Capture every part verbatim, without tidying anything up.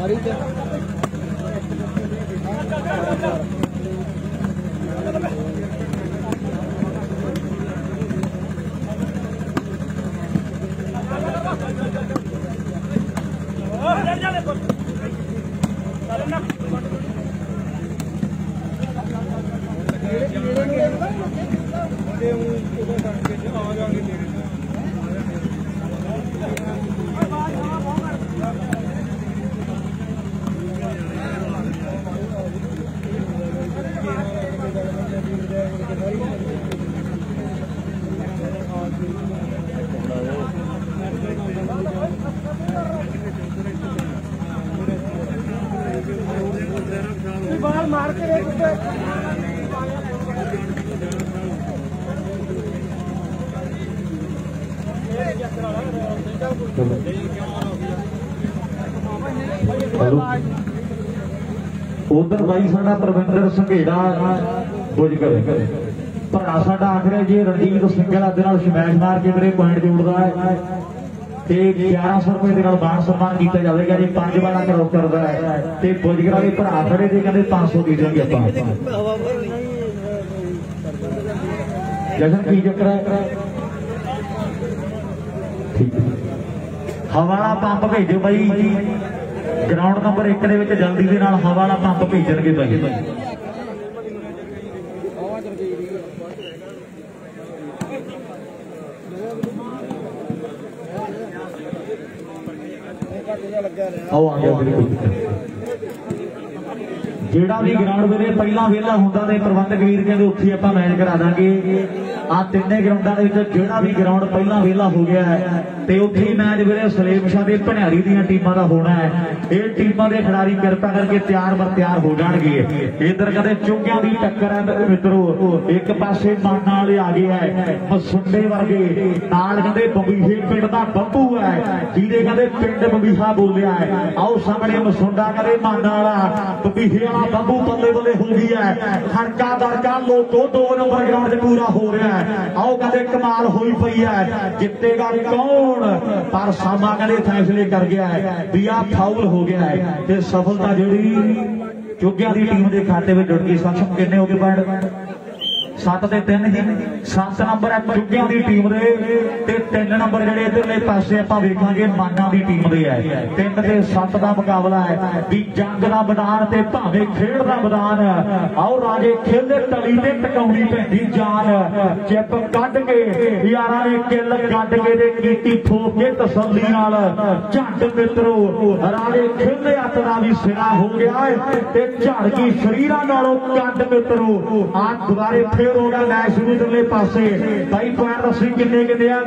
बाल मार के उधर भाई साडा प्रविंदर संघेड़ा बुजकर भरा साडा आखिर जी रणजीत सिंगला शमैश मार के मेरे पॉइंट जोड़ता है ग्यारह सौ रुपए मान सम्मान किया जाएगा जी पांच वाला क्रॉस करता है तो बुजगर वाले भरा खड़े थे कहते पांच सौ दे देंगे जशन की चक्कर है हवा वाला पंप भेजो भाई ग्राउंड नंबर एक के जल्दी के नाल हवा वाला पंप भेजणगे भाई आओ आ गया जेड़ा भी ग्राउंड वीरे पहला वेला होंदा ते प्रबंधक वीर कहंदे उत्थे आपां मैच करा दांगे आ तिन्ने ग्राउंडां दे विच जेड़ा भी ग्राउंड पहला वेला हो गया है ते उत्थे मैच वीरे सलेम शाह दे भनियारी दीयां टीमां दा होना है ये टीमां दे खिडारी किरपा करके तैयार बर तैयार हो जाणगे इधर कहंदे चुंगियां दी टक्कर है मित्रो एक पासे माना वाले आ गए है मसुंडे वर्गे नाल कहंदे बंबीहे पिंड दा बंबू है जिहदे कहंदे पिंड बंबीहा बोलिया है आओ सामने मसुंडा कहंदे माना वाला बंबीहे वाला बंबू बल्ले बल्ले हो गई है खड़का दड़का लोको दो नंबर ग्राउंड से पूरा हो रहा है आओ कहते कमाल हुई पई है जितेगा कौन पर सामा कहते फैसले कर गया है भी आ फाउल हो गया है ते सफलता जी चुगिया की टीम के खाते में जुड़ गई सक्षम किन्ने हो गए पॉइंट सत्त ते तीन जी सत्त नंबर है चुगिया की टीम दे तीन नंबर जेडे इधरले पासे आपां वेखांगे माना की टीम दे है तीन ते सत्त का मुकाबला है भी जंग का मैदान ते भावे खेड का मैदान आओ राजे खेले तली ते टकाउणी पैंदी जान चिप कढ के यारां ने किल कढ के ते कीती ठोक के तसल्ली नाल झंड मित्रो राजे खेले हत्थ दा भी सिरा हो गया है ते झड़ की शरीरां नालों कंड मित्रो आ दुबारे फिर होगा मैच शुरू इधरले पासे भाई पॉइंट दसी किन्ने किन्ने आ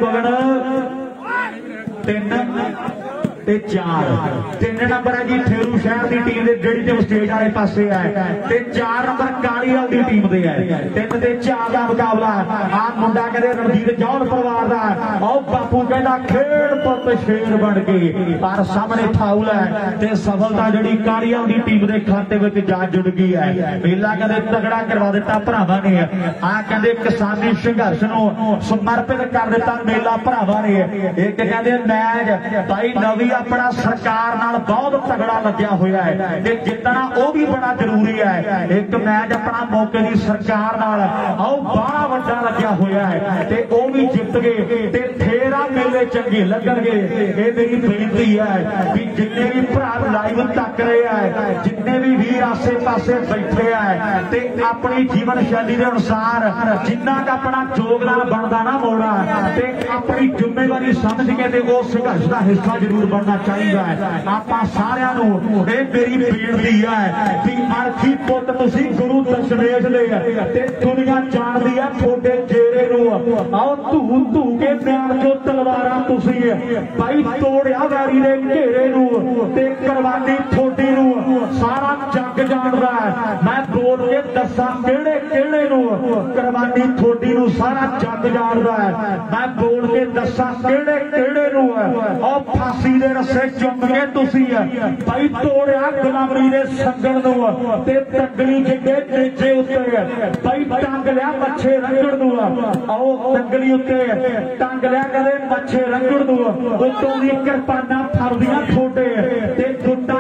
गगन तीन ते चार तीन नंबर है जी ठेरू शहर की टीम जी स्टेज वाले पासे है ते चार नंबर कालीवाल की टीम दे है तीन ते चार का मुकाबला आ मुंडा कहते रणजीत जौहर परिवार का आओ बापू कहना खेड पुत शेर बन गए पर सामने फाउल है ते सफलता जी कालीवाल की टीम के खाते में जा जुड़ गई है मेला कहते तगड़ा करवा दिता भरावां ने आ कहते किसानी संघर्ष को समर्पित कर दिता मेला भरावां ने एक कहते मैच भाई नवी अपना सरकार नाल बहुत तगड़ा लग्या हुआ है ते जितना वो भी बड़ा जरूरी है एक मैच अपना मौके की सरकार नाल आओ बड़ा वड्डा लग्या हुआ है ते वो भी जित गए ते फिर आ मेले चंगे लगणगे ये मेरी बेनती है कि जिन्ने भी भरा लाइव तक रहे हैं जिन्ने भी वीर आसे पासे बैठे हैं ते अपनी जीवन शैली के अनुसार जिन्ना का अपना योगदान बनता ना मोड़ा ते अपनी जिम्मेवारी समझ के ते वो संघर्ष का हिस्सा जरूर बनना चाहिए आप सारिया मेरी बेनती है कि अरखी पुत तुसी गुरु दशमेश ले दुनिया जानती है थोड़े चेहरे आओ धू धू के प्यार जो तलवारा तुसी भाई तोड़िया वैरी ने घेरे ते करवानी थोड़ी सारा जग जानता है मैं बोल के दसा केड़े केड़े करवानी थोड़ी सारा जग जानता है मैं बोल के दसा केड़े केड़े और फांसी दे रस्से चुम के तुसी भाई तोड़िया गुलामी दे संगल ते तंगली जिड्डे नीचे उत्ते भाई टंग लिया मच्छे रंगड़ आओ तंगली उत्ते टंग लिया कदे मच्छे रंगड़ उत्तों दी किरपाना फरदियां ठोडे ते गुट्टा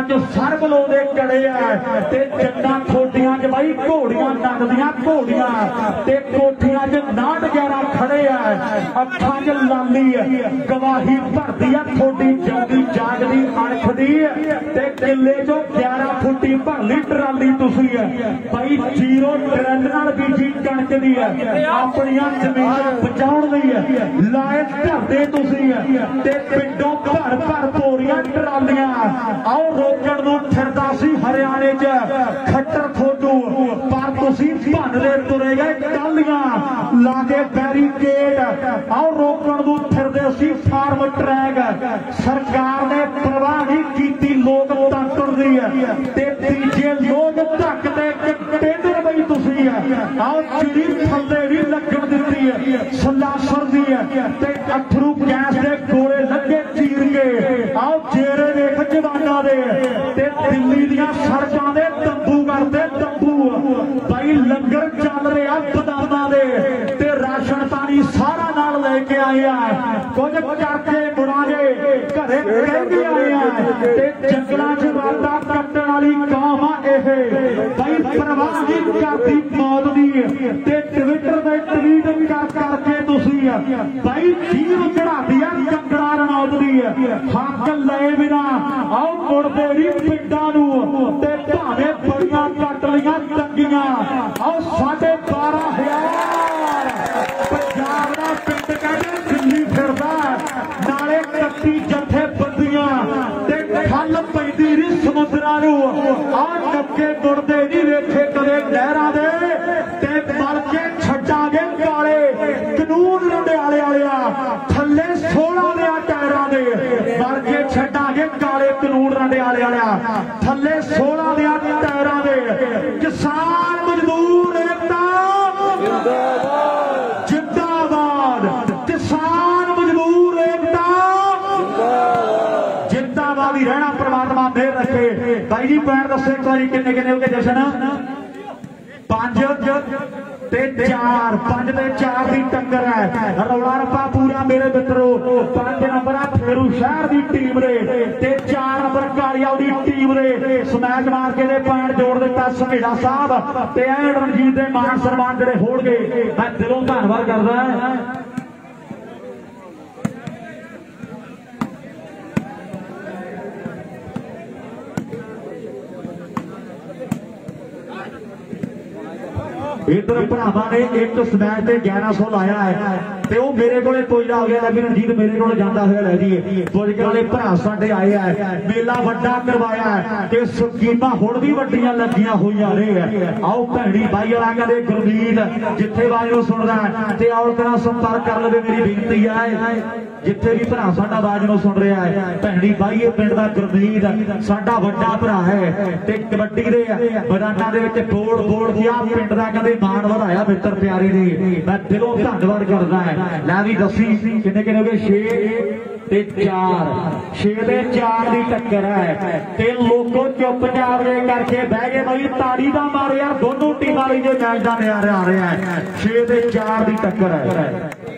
च सरबलो दे चढ़े है ते जन्ना ठोडियां च भाई घोड़ियां नगदियां घोड़ियां ते कोठियां च नाट ग्यारह खड़े है अखां च लाली है गवाही भरदी है थोड़ी जल्दी जागदी अणख दी ते किले चो ग्यारह फुटी भरली ट्राली तुसी है भाई जीरो ट्रेंड नाल बीजी कणक दी है अपनियां जमीनां बचाउण लई है लाए धरदे तुसी है ते पिंडों भर भर बोरियां ट्रालियां आओ रोकण नूं फिरदा सी हरियाणे च खट्टर थोडू पर तुसी भनदे तुरे गए टालियां लागे बैरीकेड आओ रोकण नूं फिरदे सी फार्म ट्रैक सरकार ने परवाह नहीं कीती लोकतंत्र दी ते तीजे लोग धक्कदे टेंडर बई तुसी है आओ चिड़ी थल्ले भी लगण दित्ती है सलासर दी है ते अथरू गैस दे गोले लगे चीर के आओ चेहरे देख जवाना दे ते दिल्ली दियां सड़कां दे तंबू करदे तंबू भाई लंगर चल रहा बदामां दे ते राशन पानी सारा नाल लेके आए हैं कुछ करके मुड़ांगे घरे कहके आए हैं ते जंगलां च वादा कट्टण वाली कौम आ इह भाई परवाह नहीं करदी मौत दी ते ट्विटर ते ट्वीट कर करके तुसी भाई जीव चढ़ाती है कंगड़ा रनौत दी हक ले बिना आओ मुड़दे नहीं पिंडां नूं ते भावें बड़ियां कट लियां तंगियां आओ साढ़े बारह हजार पंजाब दा पिंड कहते दिल्ली फिरदा नाले कत्ती जथे बंदियां ते खल पैंदी नहीं समुद्रां नूं आ नक्के मुड़दे नहीं वेखे कदे नहरां दे ते मर के छड्डांगे काले कानून रंडियाले वालिया थल्ले सोलह दे टायरां दे मर के छड्डांगे काले कानून रंडियाले वालिया थल्ले सोलह दे टायरां दे किसान मजदूर एकता जिंदाबाद जिंदाबाद किसान मजदूर एकता जिंदाबाद ही रहना परमात्मा मेहर रखे भाई जी पैर दसो एक बारी किन्ने किन्ने हो गए जशन पांच ते चार पांच ते चार की टक्कर है रौला रप्पा पूरा मेरे मित्रों पांच नंबर फेरू शहर की टीम ने ते चार नंबर कालिया की टीम ने स्मैश मार के पॉइंट जोड़ दिता संघेड़ा साहब ते रणजीत के मान सम्मान जेडे होड़ गए मैं दिलों धन्नवाद करदा इधर भरावां ने एक स्मैच से ग्यारह सौ लाया है ते वो मेरे को पुजदा हो गया लेकिन रणजीत मेरे को जाता हुआ लै जी पुज के वाले भरा साडे आए है मेला वड्डा करवाया है ते स्कीमां हुण भी वड्डियां लगियां होईयां ने आओ भैणी भाई वाला कहंदे गुरमीत जिथे बाज नूं सुणदा ते आओ तेरा संपर्क कर लवे मेरी बेनती है जिथे भी भरा साडा आवाज नूं सुन रहा है भैणी भाई ये पिंड दा गुरमीत साडा वड्डा भरा है ते कबड्डी दे मैदानां दे विच बोल बोल दिया पिंड दा कहंदे मान वधाया मित्र प्यारे ने मैं दिलों धन्नवाद करदा है लै भी दसी किन्ने किन्ने हो गए छे ते चार छे ते चार की टक्कर है ते लोगों चुपचाप करके बह गए भाई ताड़ी का मारो यार दोनों टीमां लई जो मैच का नजारा आ रहा है छे ते चार की टक्कर है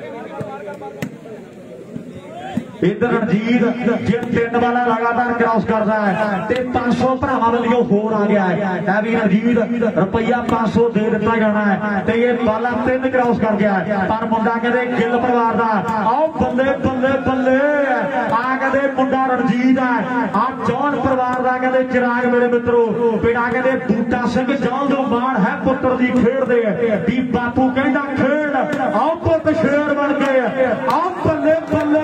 इधर रणजीत जिन तीन वाला लगातार क्रॉस करता है पांच सौ भरावां वालों होर आ गया है भी रणजीत रुपया पांच सौ दे दिता जाना है ते ये बाला तीन क्रॉस कर गया है पर मुंडा कहते गिल परिवार का आओ बल्ले बल्ले बल्ले आ कहते मुंडा रणजीत है आ जौन परिवार का कहते चिराग मेरे मित्रों बेटा कहते बूटा सिंह जौन दो मान है पुत्र की खेड दे भी बापू कहता खेड आओ पुत शेर बन गए आओ बल्ले बल्ले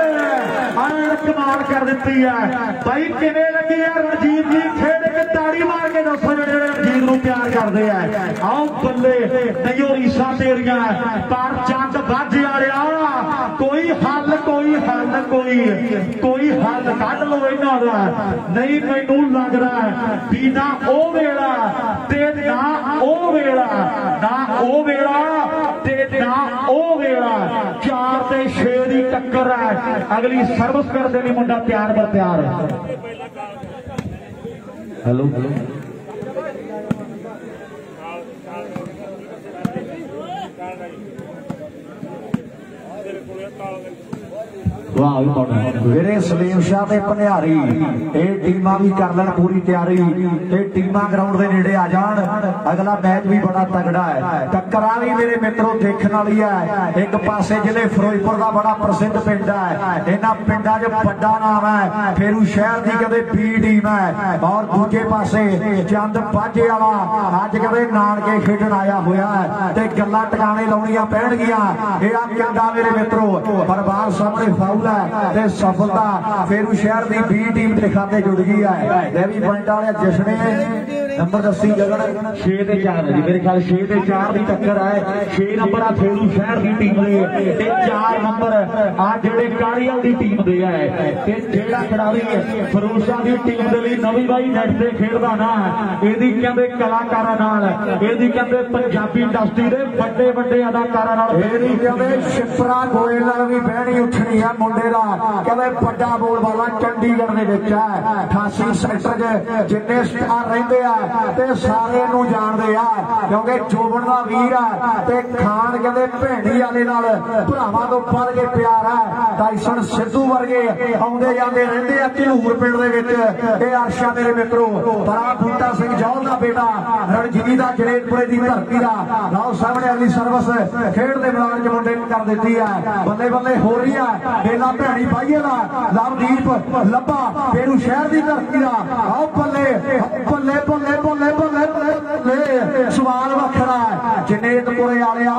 कमाल कर दी है भाई किवें लगी है रणजीत जी खेड के ताड़ी मार के दसो जो रणजीत को प्यार करते हैं आओ बल्ले नहीं रीसा तेरिया पर चंद बाजे वाले कोई हल कोई हल कोई कोई हल कढ़ लो इन्हां दा नहीं मैनू लग रहा है भी ना ओ वेला ते ना ओ वेला ना ओ वेला ते ना ओ वेला चार ते छे दी टक्कर है अगली सर्विस करते नहीं मुंडा प्यार बर प्यार हेलो वाह भी पाउंड वीरे सलीम शाह ते भनियारी ये टीमां भी कर लैन पूरी तैयारी ते टीमां ग्राउंड के नेड़े आ जान। अगला मैच भी बड़ा तगड़ा है, टक्कर आ भी मेरे मित्रों देखने वाली है। एक पासे जिले फिरोजपुर का बड़ा प्रसिद्ध पिंड है, इन्हां पिंडां च बड़ा नाम है, फेरू शहर की कहते बी टीम है, और दूजे पासे चंद बाजे वाला अज कहते नानके खेडन आया होया है ते गल्लां टकाने लाउणियां पैणगियां। ये आ कहंदा मेरे मित्रों पर बाहर सामने फाउल है ते सफलता फेरू शहर की बी टीम के खाते जुड़ गई है। देवी पॉइंट वाले जश्ने नंबर दसी गगन छे ते चार जी मेरे ख्याल छे ते चार की टक्कर है। छे नंबर आ फेरू शहर की टीम दे ते चार नंबर आ जेड़े कालीवाल की टीम दे है ते जेड़ा खिडारी फिरोजा की टीम दे लई नवी बाई नेट ते खेडदा ना एदी कहंदे कलाकारां नाल एदी कहंदे पंजाबी इंडस्ट्री दे बड़े बड़े अदाकारां नाल एदी कहंदे शिप्रा गोयल नाल भी बहनी उठनी है मुंडे दा कहंदे बड़ा बोल वाला चंडीगढ़ दे विच है। अठासी सेक्टर च जिन्ने स्टार रहिंदे आ ते सारे नूं जाणदे आ क्योंकि जोबन दा वीर है ते खान कहंदे भेंडी वाले नाल भरावां तो बढ़ के प्यार है। टाइसन सिद्धू वर्गे आउंदे जांदे रहिंदे आ झलूर पिंड दे विच। ये आशा मेरे मित्रों बड़ा बूटा सिंह जौहल दा बेटा रणजीत दा जरेतपुरे दी धरती दा लाओ सामने अगली सर्विस खेड दे मैदान च मुंडे कर दित्ती है। बल्ले बल्ले हो रही है बेला भैणी पाइए दा लवदीप लब्बा फेरू शहर दी धरती दा आओ बल्ले बल्ले बल्ले बल्ले बल्ले बल्ले सवाल वखरा जनेतपुरे वालिया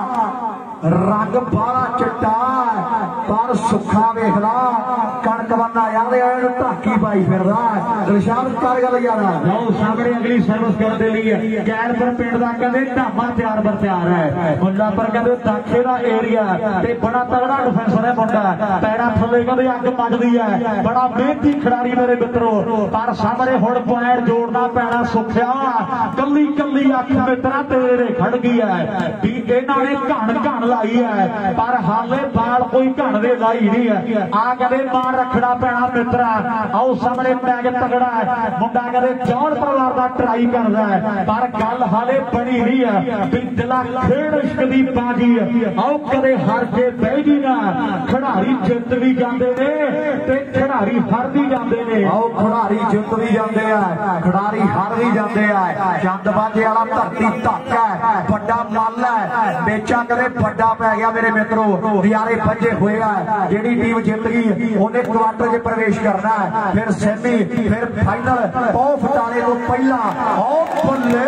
रंग बाला चिट्टा पर सुखा वेखला कणक बन्ना यार ढाकी पाई फिरदा दिलशाद कर गल यार आओ सामने अगली सर्विस कर दे लिए गैरपुर पिंड दा कहंदे ढामा तैयार बर तैयार है। मुंडा पर कहंदे दाखे दा एरिया ते बड़ा तगड़ा डिफेंसर है मुंडा पैरा थल्ले कहंदे अग मचदी है बड़ा मेहनती खिडारी मेरे मित्रों पर सामने हुण पॉइंट जोड़ना पैना सुखिया कल्ली कल्ली अख मित्रा तेरे खड़ गई है भी इन्हां ने घण घण लाई है पर हाले बाल कोई घण दे लाई नहीं है। आ कहंदे मान रखना पैना मित्रा आओ सामने मैच तगड़ा है मुंडा कहंदे जौन परिवार दा ट्राई करदा है पर गल हाले बनी नहीं है भी दिला खेड़ इश्क दी बाजी आओ कदे हार के बह जी ना खिडारी जित भी जांदे ने ते खिडारी हार भी जांदे ने। आओ खिडारी जित भी जांदे आ खिडारी हार भी जांदे आ। चंद बाजे वाला धरती धक है बड़ा मल है बेचा कदे बड़ा पै गया मेरे मित्रों नजारे बजे हुए है। जेड़ी टीम जित गई उन्हें क्वार्टर च प्रवेश करना है फिर सेमी फिर फाइनल ओ फटाले तो पहला ओ बल्ले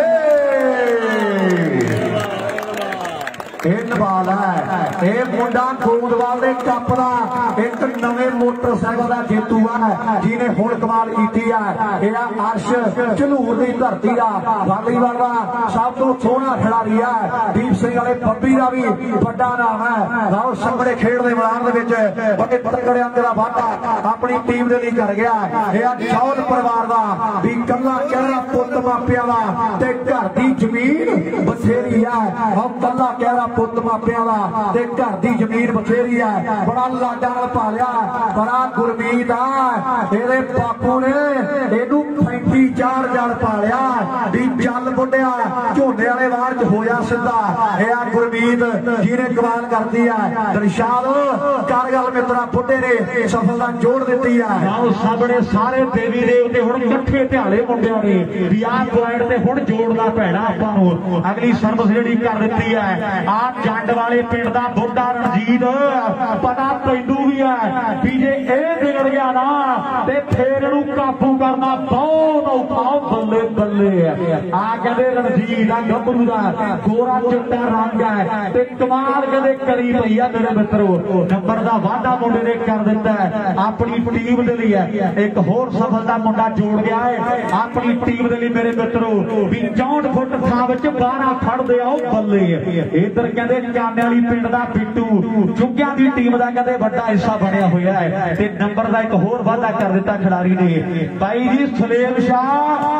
बाल है ये मुंडा गोंदवाल के कप का एक नवे मोटरसाइकिल का जेतू है जिन्हें हुण कमाल की है। यह अर्श झलूर की धरती का वालीबाल का सब तो सोहना खिडारी है। दीप सिंह वाले बब्बी का भी बड़ा नाम है। आओ सामने खेड के मैदान के बड़े तगड़े अंक का वाधा अपनी टीम के लिए कर गया। यह चौथ परिवार का भी कला कहरा पुत मापिया का ते घर की जमीन बथेरी है। हम कला कहरा पुत मापिया का ते घर की जमीन बथेरी है। बड़ा लाडा नाल पालिया बड़ा गुरमीत है ये बापू ने इनू पैंती चार जल पालिया भी जल बुढ़िया झोने वाले वार च होया सीधा। यह गुरमीत जिन्हें कमाल कर दी है दिलशाद कर गल मित्रा बुढ़े ने सफलता जोड़ दी है। आओ सामने सारे देवी देवते हुण इकट्ठे ध्याले मुंडियां ने भी आ पॉइंट ते हुण जोड़ना पैना आपां नूं। अगली सर्विस जिहड़ी कर दित्ती है आ जंड वाले पिंड दा बुढ़ा रणजीत पता तैनू भी है भी जे ए बिगड़ गया ना ते फिर इहनूं काबू करना बहुत औखा। बल्ले बल्ले आ कहंदे रणजीत आ गभरू दा गोरा चिट्टा रंग है ते कमाल कहंदे करी पई आ मेरे मित्रों। नंबर दा वाधा मुंडे ने कर दिता है अपनी टीम दे लई एक होर सफलता मुंडा जोड़ गया है अपनी टीम दे लई मेरे मित्रों भी चौंठ फुट थां विच बारह फड़दे आओ बल्ले। इधर कहंदे काने वाली पिंड दा बिट्टू चुग्गियां दी टीम दा कहंदे बड़ा हिस्सा बनया होया है ते नंबर दा एक होर वाधा कर दिता खिडारी ने। भाई जी सलेम शाह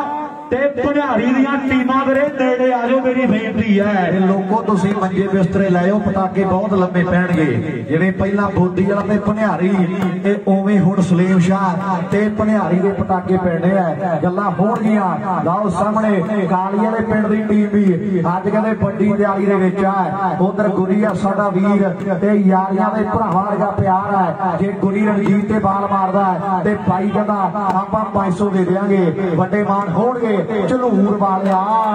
ਤੇ ਭਣਿਆਰੀ ਦੀਆਂ ਟੀਮਾਂ ਵੀਰੇ ਨੇੜੇ ਆ ਜਾਓ, ਮੇਰੀ ਬੇਨਤੀ ਹੈ। ਲੋਕੋ ਤੁਸੀਂ ਮੰਜੇ ਬਿਸਤਰੇ ਲਾਇਓ, ਪਟਾਕੇ ਬਹੁਤ ਲੰਮੇ ਪੈਣਗੇ। ਜਿਵੇਂ ਪਹਿਲਾਂ ਬੋਦੀ ਵਾਲਾ ਤੇ ਭਣਿਆਰੀ, ਤੇ ਉਵੇਂ ਹੁਣ ਸਲੀਮ ਸ਼ਾਹ ਤੇ ਭਣਿਆਰੀ ਦੇ ਪਟਾਕੇ ਪੈਣੇ ਆ। ਗੱਲਾਂ ਹੋਣਗੀਆਂ। ਲਓ ਸਾਹਮਣੇ ਕਾਲੀ ਵਾਲੇ ਪਿੰਡ ਦੀ ਟੀਮ ਵੀ ਅੱਜ ਕਹਿੰਦੇ ਵੱਡੀ ਤਿਆਰੀ ਦੇ ਵਿੱਚ ਆ। ਉਧਰ ਗੁਰੀ ਆ ਸਾਡਾ ਵੀਰ, ਤੇ ਯਾਰੀਆਂ ਦੇ ਭਰਾਵਾਂ ਵਰਗਾ ਪਿਆਰ ਹੈ। ਜੇ ਗੁਰੀ ਰਣਜੀਤ ਤੇ ਬਾਲ ਮਾਰਦਾ ਤੇ ਭਾਈ ਕਹਿੰਦਾ ਆਪਾਂ ਪੰਜ ਸੌ ਦੇ ਦਿਆਂਗੇ, ਵੱਡੇ ਮਾਨ ਹੋਣਗੇ। ਝਲੂਰ ਵਾਲਿਆ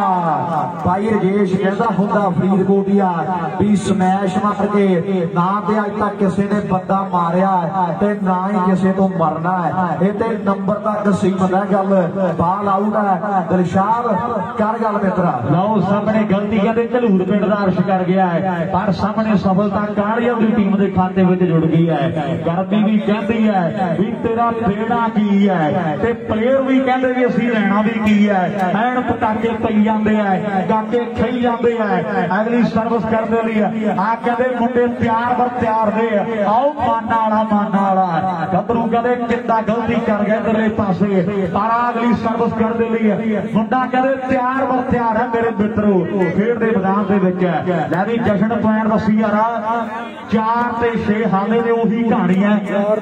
ਭਾਈ ਰਜੇਸ਼ ਕਹਿੰਦਾ ਹੁੰਦਾ ਫਰੀਦਕੋਟੀਆ ਵੀ ਸਮੈਸ਼ ਮਾਰ ਕੇ ਨਾ ਤੇ ਅੱਜ ਤੱਕ ਕਿਸੇ ਨੇ ਬੰਦਾ ਮਾਰਿਆ ਤੇ ਨਾ ਹੀ ਕਿਸੇ ਤੋਂ ਮਰਨਾ ਹੈ। ਇਹ ਤੇ ਨੰਬਰ ਤੱਕ ਸੀਮਤ ਹੈ ਗੱਲ। ਬਾਲ ਆਊਟ ਹੈ। ਦਿਲਸ਼ਾਦ ਕਰ ਗੱਲ ਮਿੱਤਰਾ। ਲਓ ਸਾਹਮਣੇ ਗਲਤੀ ਕਹਿੰਦੇ ਝਲੂਰ ਪਿੰਡ ਦਾ ਅਰਸ਼ ਕਰ ਗਿਆ ਹੈ, ਪਰ ਸਾਹਮਣੇ ਸਫਲਤਾ ਕਾਲੀਆਂ ਦੀ ਟੀਮ ਦੇ ਖਾਤੇ ਵਿੱਚ ਜੁੜ ਗਈ ਹੈ। ਗਰਮੀ ਵੀ ਕਹਿੰਦੀ ਹੈ ਵੀ ਤੇਰਾ ਦੇਣਾ ਕੀ ਹੈ, ਤੇ ਪਲੇਅਰ ਵੀ ਕਹਿੰਦੇ ਵੀ ਅਸੀਂ ਲੈਣਾ ਵੀ ਕੀ ਹੈ। ਐਨ ਪਟਾਕੇ ਪਈ ਜਾਂਦੇ ਆ, ਗਾਕੇ ਖਈ ਜਾਂਦੇ ਆ। ਅਗਲੀ ਸਰਵਿਸ ਕਰਦੇ ਲਈ ਆ ਕਹਿੰਦੇ ਮੁੰਡੇ ਤਿਆਰ ਬਰ ਤਿਆਰ ਦੇ ਆਓ, ਮਾਨਾ ਵਾਲਾ ਮਾਨਾ ਵਾਲਾ ਗੱਭਰੂ ਕਹਿੰਦੇ ਕਿੱਦਾਂ ਗਲਤੀ ਕਰ ਗਿਆ ਇਧਰਲੇ ਪਾਸੇ, ਪਰ ਅਗਲੀ ਸਰਵਿਸ ਕਰਦੇ ਲਈ ਮੁੰਡਾ ਕਹਿੰਦੇ ਤਿਆਰ ਬਰ ਤਿਆਰ ਹੈ। ਮੇਰੇ ਮਿੱਤਰੋ ਖੇਡ ਦੇ ਮੈਦਾਨ ਦੇ ਵਿੱਚ ਲੈ ਵੀ ਜਸ਼ਨ ਪੁਆਇੰਟ ਦੱਸੀ ਯਾਰ ਚਾਰ ਤੇ ਛੇ ਹਾਲੇ ਦੇ ਉਹੀ ਕਹਾਣੀ ਹੈ।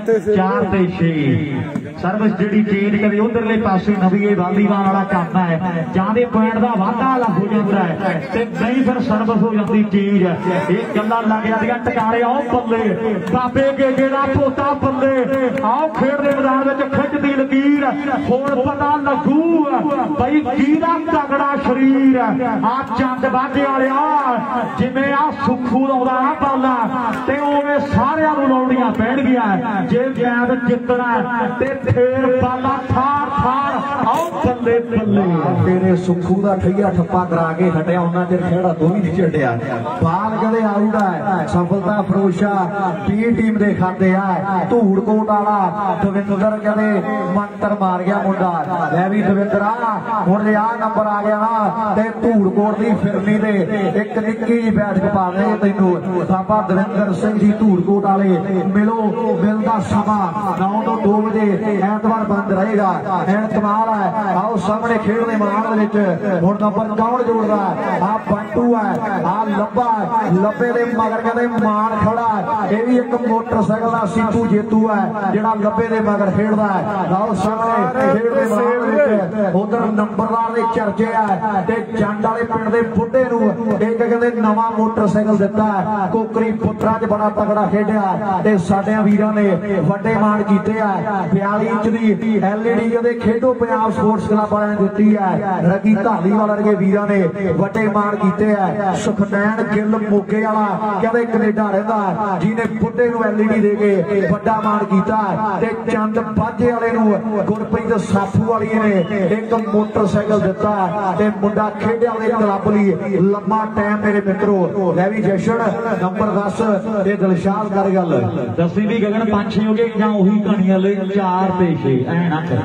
ਚਾਰ ਤੇ ਛੇ ਸਰਵਿਸ ਜਿਹੜੀ ਚੇਂਜ ਕਰੇ ਉਧਰਲੇ ਪਾਸੇ ਨਵੀਏ ਵਾਲੀਵਾਲ ਵਾਲਾ ਕੰਮ ਹੈ। ਜਾਂ ਦੇ ਪੁਆਇੰਟ ਦਾ ਵਾਧਾ ਲੱਗ ਹੋ ਜਾਂਦਾ ਹੈ ਤੇ ਨਹੀਂ ਫਿਰ ਸਰਵਿਸ ਹੋ ਜਾਂਦੀ ਚੇਂਜ। ਇਹ ਗੱਲਾਂ ਲੱਗ ਜਾਂਦੀਆਂ ਟਿਕਾਣੇ। ਆਓ ਬੱਲੇ ਬਾਬੇ ਗੇਗੇ ਦਾ ਪੋਤਾ ਬੱਲੇ, ਆਓ ਖੇਡ ਦੇ ਮੈਦਾਨ ਵਿੱਚ ਖਿੱਚਦੀ ਲਕੀਰ। ਹੁਣ ਪਤਾ ਲੱਗੂ ਬਈ ਕਿਹਦਾ ਤਗੜਾ ਸਰੀਰ। ਆ ਚੰਦ ਬਾਝੇ ਵਾਲਿਆ ਜਿਵੇਂ ਆ ਸੁੱਖੂ ਲਾਉਂਦਾ ਨਾ ਬਾਲਾ, ਤੇ ਉਵੇਂ ਸਾਰਿਆਂ ਨੂੰ ਲਾਉਣੀਆਂ ਪੈਣਗੀਆਂ ਜੇ ਮੈਚ ਜਿੱਤਣਾ। ਤੇ ਫੇਰ ਬਾਲਾ ਠਾਰ ਠਾਰ ਆਓ ਬੱਲੇ ਬੱਲੇ। ਤੇਰੇ ਸੁੱਖੂ ਦਾ ਠਈਆ ਠੱਪਾ ਕਰਾ ਕੇ ਹਟਿਆ ਉਹਨਾਂ ਚਿਰ ਖੇੜਾ ਦੋ ਹੀ ਨਹੀਂ ਛੱਡਿਆ। ਬਾਲ ਕਦੇ ਆਊਗਾ ਸਫਲਤਾ ਫਰੋਸ਼ਾ ਟੀ ਟੀਮ ਦੇ ਖਾਤੇ ਆ। ਧੂੜਕੋਟ ਵਾਲਾ ਦਵਿੰਦਰ ਕਦੇ ਮੰਤਰ ਮਾਰ ਗਿਆ ਮੁੰਡਾ। ਲੈ ਵੀ ਦਵਿੰਦਰਾ ਹੁਣ ਜੇ ਆ ਨੰਬਰ ਆ ਗਿਆ ਨਾ ਤੇ ਧੂੜਕੋਟ ਦੀ ਫਿਰਨੀ ਦੇ ਇੱਕ ਨਿੱਕੀ ਜਿਹੀ ਬੈਠਕ ਪਾ ਦੇ ਤੈਨੂੰ। ਬਾਬਾ ਦਵਿੰਦਰ ਸਿੰਘ ਜੀ ਧੂੜਕੋਟ ਵਾਲੇ ਮਿਲੋ, ਮਿਲਦਾ ਸਮਾਂ ਨੌ ਤੋਂ ਦੋ ਵਜੇ ਐਤਵਾਰ ਬੰਦ ਰਹੇਗਾ। ਐਨ ਕਮਾਲ ਹੈ। ਆਓ ਸਾਹਮਣੇ ਖੇਡ ਦੇ ਮੈਦਾਨ ਦੇ ਵਿੱਚ ਹੁਣ ਨੰਬਰ ਕੌਣ ਜੋੜਦਾ? ਆ ਬੰਟੂ ਹੈ, ਆ ਲੱਭਾ ਲੱਭੇ ਦੇ ਮਗਰ ਕਹਿੰਦੇ ਮਾਨ ਖੜਾ। ਇਹ ਵੀ ਇੱਕ ਮੋਟਰਸਾਈਕਲ ਦਾ ਸੀਤੂ ਜੇਤੂ ਹੈ ਜਿਹੜਾ ਲੱਭੇ ਦੇ ਮਗਰ ਖੇਡਦਾ ਹੈ। ਆਓ ਸਾਹਮਣੇ ਖੇਡ ਦੇ ਮੈਦਾਨ ਦੇ ਵਿੱਚ ਉਧਰ ਨੰਬਰਦਾਰ ਦੇ ਚਰਚੇ ਆ ਤੇ ਜੰਡ ਵਾਲੇ ਪਿੰਡ ਦੇ ਬੁੱਢੇ ਨੂੰ ਇੱਕ ਕਹਿੰਦੇ ਨਵਾਂ ਮੋਟਰਸਾਈਕਲ ਦਿੱਤਾ। ਕੋਕਰੀ ਪੁੱਤਰਾਂ 'ਚ ਬੜਾ ਤਗੜਾ ਖੇਡਿਆ ਤੇ ਸਾਡਿਆਂ ਵੀਰਾਂ ਨੇ ਵੱਡੇ ਮਾਣ ਕੀਤੇ ਆ। ਬਿਆਲੀ ਇੰਚ ਦੀ ਐਲ ਈ ਡੀ ਕਹਿੰਦੇ ਖੇਡੋ ਪੰਜਾਬ ਸਪੋਰਟਸ ਕਲੱਬ ਵਾਲਿਆਂ ਨੇ ਦਿੱਤੀ ਹੈ। ਰਗੀ ਧਾਲੀਵਾਲ ਵਰਗੇ ਵੀਰਾਂ ਨੇ ਵੱਡੇ ਮਾਣ ਕੀਤੇ ਆ। ਸੁਖਨੈਣ ਗਿੱਲ ਮੋਗੇ ਵਾਲਾ ਕਹਿੰਦੇ ਕੈਨੇਡਾ ਰਹਿੰਦਾ ਜਿਹਨੇ ਬੁੱਢੇ ਨੂੰ ਐਲ ਈ ਡੀ ਦੇ ਕੇ ਵੱਡਾ ਮਾਣ ਕੀਤਾ। ਤੇ ਚੰਦ ਬਾਝੇ ਵਾਲੇ ਨੂੰ ਗੁਰਪ੍ਰੀਤ ਸਾਫੂ ਵਾਲੀ ਨੇ ਇੱਕ ਮੋਟਰਸਾਈਕਲ ਦਿੱਤਾ ਤੇ ਮੁੰਡਾ ਖੇਡਿਆ ਦੇ ਕਲੱਬ ਲਈ ਲੰਮਾ ਟਾਈਮ। ਮੇਰੇ ਮਿੱਤਰੋ ਲੈ ਵੀ ਜਸ਼ਨ ਨੰਬਰ ਦਸ ਤੇ ਦਿਲਸ਼ਾਦ ਕਰ ਗੱਲ ਦੱਸੀ ਵੀ ਗਗਨ ਪੰਜ ਛੇ ਹੋ ਗਏ ਜਾਂ ਉਹੀ ਕਹਾਣੀਆਂ ਲਈ ਚਾਰ ਤੇ ਛੇ ਐ ਨਾ ਕਰ।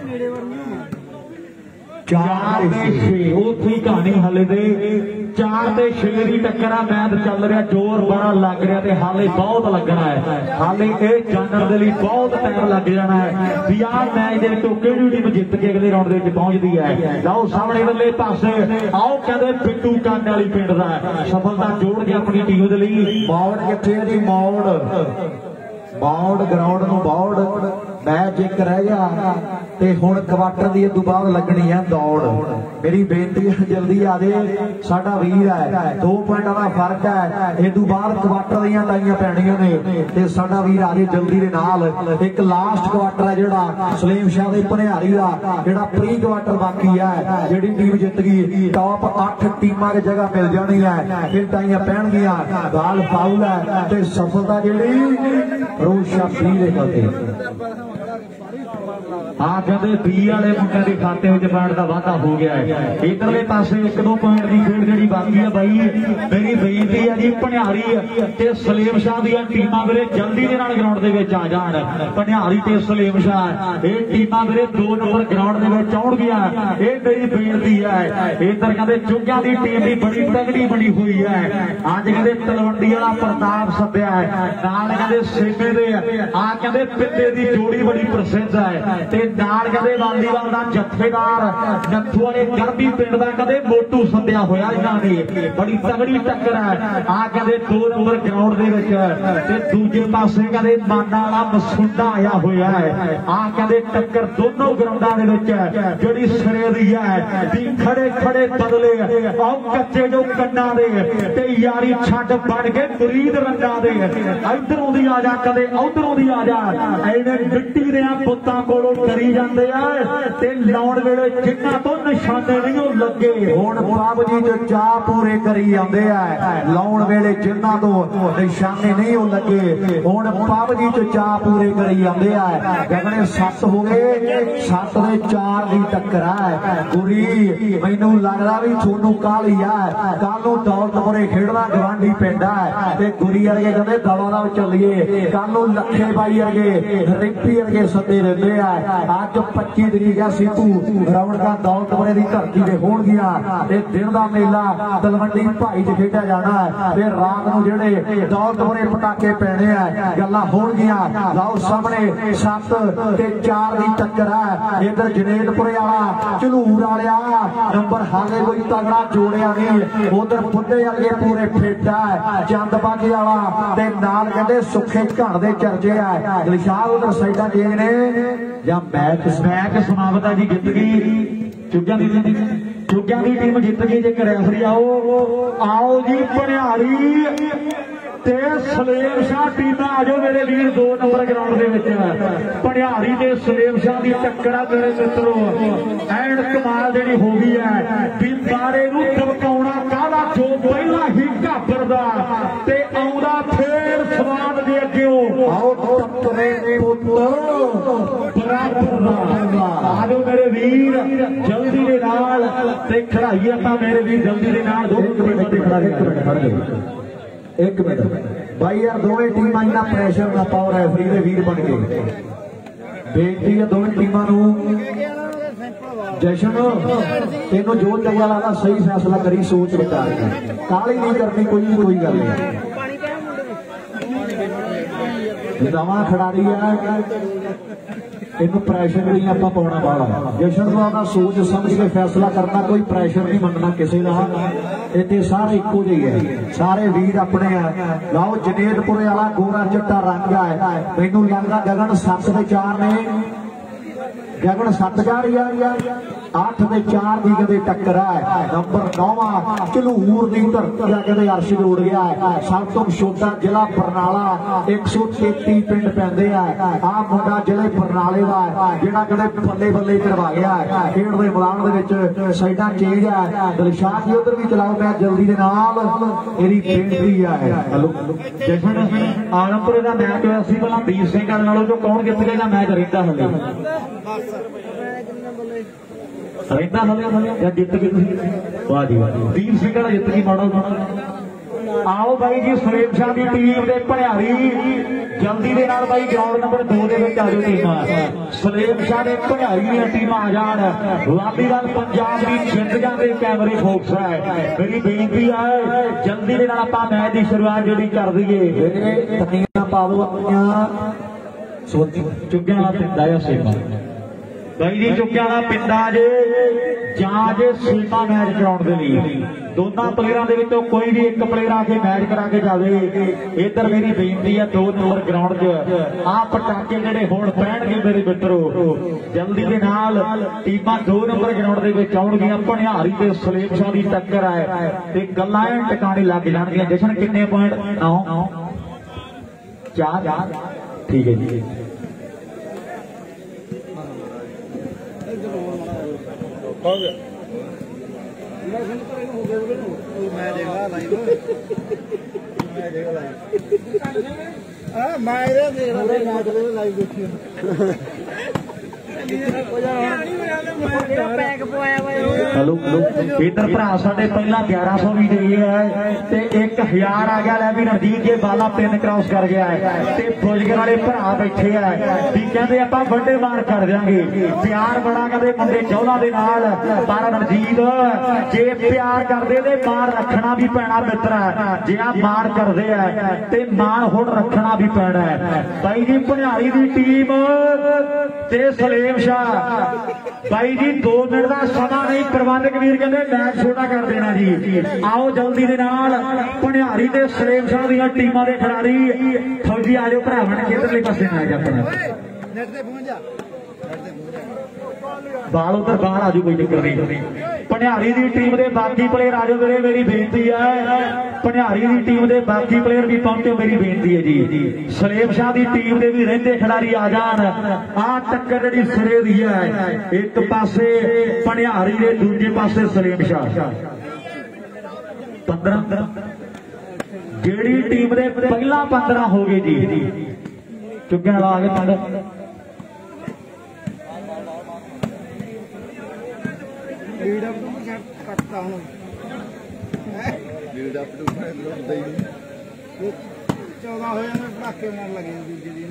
ਚਾਰ ਤੇ ਛੇ ਉੱਥੇ ਕਹਾਣੀ ਹਲੇ ਦੇ ਚਾਰ ਤੇ ਛੇ ਦੀ ਟੱਕਰ ਆ। ਮੈਚ ਚੱਲ ਰਿਹਾ, ਜ਼ੋਰ ਬੜਾ ਲੱਗ ਰਿਹਾ ਤੇ ਹਾਲੇ ਬਹੁਤ ਲੱਗਣਾ ਹੈ। ਹਾਲੇ ਇਹ ਜਾਣਨ ਦੇ ਲਈ ਬਹੁਤ ਟਾਈਮ ਲੱਗ ਜਾਣਾ ਹੈ ਵੀ ਆਹ ਮੈਚ ਦੇ ਵਿੱਚੋਂ ਕਿਹੜੀ ਟੀਮ ਜਿੱਤ ਕੇ ਅਗਲੇ ਰਾਊਂਡ ਦੇ ਵਿੱਚ ਪਹੁੰਚਦੀ ਹੈ। ਲਓ ਸਾਹਮਣੇ ਵੱਲੇ ਪਾਸੇ ਆਓ ਕਹਿੰਦੇ ਬਿੱਟੂ ਕੰਨ ਵਾਲੀ ਪਿੰਡ ਦਾ ਸਫਲਤਾ ਜੋੜ ਕੇ ਆਪਣੀ ਟੀਮ ਦੇ ਲਈ। ਮੌੜ ਕਿੱਥੇ ਹੈ ਜੀ? ਮੌੜ ਮੌੜ ਗਰਾਊਂਡ ਨੂੰ ਮੌੜ मैच एक रह गया ते हुण क्वार्टर दी इदों बाद लगनी है दौड़। मेरी बेनती है जल्दी आ जाए, साडा वीर है, दो पॉइंटां दा फर्क है, इदों बाद क्वार्टर दीयां टाइयां पैणीआं ने ते साडा वीर आ जाए जल्दी दे नाल। एक लास्ट क्वार्टर है जिहड़ा सलीम शाह दे भनियारी दा, जिहड़ा प्री क्वार्टर बाकी है, जिहड़ी टीम जित गई टॉप अठ टीमां दी जगह मिल जानी है, फिर टाइयां पैणगीआं। बाल फाउल है ते सफलता जिहड़ी रोशा फ्री दे खाते हाँ कहते बी वाले मुंडे के खाते में पॉइंट का वाधा हो गया है। इधरले पासे एक दो पॉइंट की खेड जी बाकी है भाई, मेरी बेनती है जी भनियारी ते सलीम शाह दी टीमां मेरे जल्दी दे नाल ग्राउंड दे विच आ जाण। भनियारी ते सलीम शाह ये टीमां मेरे दो नंबर ग्राउंड दे विच आउणगीआं, ये मेरी बेनती है। इधर कहते चुग्गा दी टीम भी बड़ी तगड़ी बनी हुई है। अज कहते तलवंडी वाला प्रताप सद्या है, नाल कहते सेमे दे आ कहते पिंडे दी जोड़ी बड़ी प्रसिद्ध है ते नाल कदे वालीवाल दा जत्थेदार नत्थू वाले गरबी पिंड दा कदे मोटू सद्या होया इन्हां ने बड़ी तगड़ी टक्कर है आ कदे दो नंबर ग्राउंड दे विच ते दूजे पासे कदे माना वाला मसुंडा आया होया है आ कदे टक्कर दोनों ग्राउंडां दे विच जिहड़ी सिरे दी है दी खड़े खड़े बदले आओ कच्चे जो कन्ना दे ते यारी छड्ड बन के मुरीद रंगा दे इधरों दी आ जा कदे उधरों दी आ जा एने मिट्टी दे पुत्तां कोलों करी जांदे आ ते लाउण वेले जिन्हां तो निशाने नहीं लगे हुण बाबू जी जो चाह पूरे करी आंदे आ लाउण वेले जिन्हां तो निशाने नहीं लगे हुण बाबू जी जो चाह पूरे करी आंदे आ गगने सत्त हो गए सत्त दे चार दी टक्कर है गुरी मैनू लगदा भी थोनू काली है कल नूं दौलतपुरे खेडदा गवांढी पिंड है ते गुरी वर्गे कहंदे दवा दा चलिए कल नूं लखे बाई वर्गे रिंपी वर्गे सद्दे रहिंदे आ अज पच्ची तरीक है सीपू रौनकां दौलतपुरे दी धरती ते होणगीआं ते दिन दा मेला तलवंडी भाई च खेडिया जाना ते रात नूं जिहड़े दौलतपुरे पटाके पैणे आ गल्लां होणगीआं लाओ सामने सत्त ते चार दी टक्कर है इधर जनेतपुरे वाला झलूर वालिया नंबर हाले कोई तगड़ा जोड़िया नहीं उधर बुड्ढे वर्गे पूरे फिट है चंद बागी वाला ते नाल कहंदे सुखे घण दे चर्चे है दिलशाद उधर साइडा चेंज ने या मैच मैच समाप्त है जी जित गई चुग्गियां दी चुग्गियां दी टीम जित गई जे रैफरी आओ आओ जी भनियारी ते सलेम शाह टीमां आ जाओ मेरे वीर दो नंबर ग्राउंड दे विच भनियारी ते सलेम शाह दी टक्कर आ मेरे मित्रों एंड कमाल जेहड़ी हो गई है भी बारे नूं धमकाउणा काहदा जो पहला ही घाबरदा ते आउंदा फेर सवाद दे अग्गेओ आओ टक्करे पुੱਤ बराबर आ जाओ मेरे वीर जल्दी दे नाल ते खड़ाई आपां मेरे वीर जल्दी दे नाल दो मिनट खड़ा के एक मिनट भाई यार दोवें टीमां इन्ना प्रेशर ना पाओ रैफरी दे वीर बन गए बेनती है दोवें टीमां नूं जशन तेनों जो चंगा लगदा सही फैसला करी सोच विचार के काली नहीं करनी कोई भी कोई गल नहीं नवा खिडारी है इनू प्रैशर नहीं आप पाना बाला जशन का सोच समझ के फैसला करना कोई प्रैशर नहीं मनना किसी का इतने सारे इको जी है सारे वीर अपने है लाओ जनेतपुरे वाला गोरा चिट्टा रंग है मैनू लगता गगन सत्त के चार ने गगन सत्त जा रही है अठ के चार की कदे टक्कर है नंबर नौवा झलूर की धरती का कदे अर्श जोड़ गया है सब तो छोटा जिला बरनाला एक सौ तेती पिंड पैंदे है आ मुंडा जिले बरनाले का जिहड़ा कदे बल्ले बल्ले करवा गया है खेड दे मैदान दे विच साइडां चेंज है दिलशाद जी उधर भी चलाओ मैं जल्दी दे नाल मेरी बेनती है हेलो जशन आलमपुरे दा मैच होया सी पहला बीर सिंह गल नालों जो कौन जित गया मैच रहिंदा हले रहिंदा हले या जित गए वाह जी वाह बीर सिंह गल जित गई माड़ो आओ भाई जी सलेम शाह की टीम दे भनियारी जल्दी दे नाल भाई ग्राउंड नंबर दो दे विच आ जाओ टीमां सलेम शाह दे भनियारी दी टीमां आ जाण वालीवाल पंजाब दी जिंदगियां दे कैमरे फोक्स है मेरी बेनती है जल्दी दे नाल आपां मैच दी शुरुआत जेहड़ी कर दईए तनियां पा दो अपनियां सोती चुग्गियां वाला पिंड आ सेवा भाई जी चुग्गियां वाला पिंड आ जे जां जे सीमा मैच कराउण दे लई दोनों प्लेयरों के विचों कोई भी एक प्लेयर आके मैच करा के जाए इधर मेरी बेनती है दो नंबर ग्राउंड च आ पटाके जेडे हुण पैणगे मेरे मित्रो जल्दी के नाल टीमां दो नंबर ग्राउंड दे विच आउणगीआं भनियारी ते सलेम शाह दी टक्कर है ते गल्लां टिकाणे लग जाणगीआं जशन कितने पॉइंट नौ चार ठीक है जी हो गया मैं देखा लाइव मैं देखा लाइव हां मैं देख रहा था लाइव देखी हेलो इधर भरा साढ़े पहला ग्यारह सौ भी गई है ते एक हजार आ गया। भी रणजीत जे बाला पिन क्रॉस कर गया है ते बुजगर वाले भरा बैठे है भी कहते आपां वड्डे मार कर देंगे। प्यार बड़ा कहते मुंडे चौदह दे नाल पर रणजीत जे प्यार करदे ते मार रखना भी पैना मित्र जे आ मार करदे है ते मार हुण रखना भी पैना है। भाई जी भनियारी दी टीम ते सलेम शाह भाई जी दो मिनट का समा नहीं। प्रबंधक वीर कहते मैच छोटा कर देना जी। आओ जल्दी दे नाल भनियारी ते सलेम शाह दी टीमां दे खिडारी फौजी आ जाओ भरावां ने किधरले पासे मैच अपना बाल उधर बाहर आजू कोई चक्कर नहीं। भनियारी दी टीम दे बाकी प्लेयर आ जाओ मेरे मेरी बेनती है। भनियारी दी टीम दे बाकी प्लेयर भी पहुंचो मेरी बेनती है जी। सलेम शाह दी टीम दे भी रहिंदे खिडारी आ जान। आ टक्कर जिहड़ी सिरे दी है एक पासे भनियारी दे दूजे पासे सलेम शाह। पंद्रह जिहड़ी टीम दे पहला पंद्रह हो गए जी चुक्के ला के पंद्रह चौदह हो जाने पटाखे लगे दूजे दिन